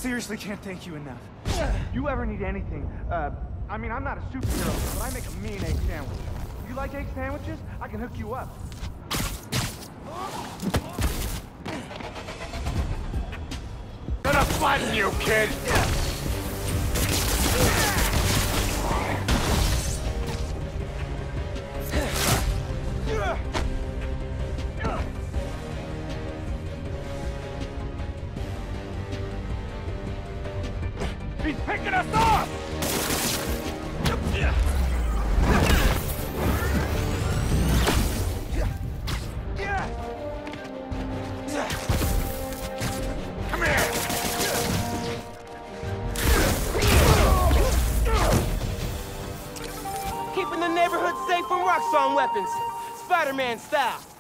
seriously can't thank you enough. If you ever need anything, I mean, I'm not a superhero, but I make a mean egg sandwich. If you like egg sandwiches, I can hook you up. Gonna flatten you, kid! He's picking us off! Come here! Keeping the neighborhood safe from rock-song weapons. Spider-Man style.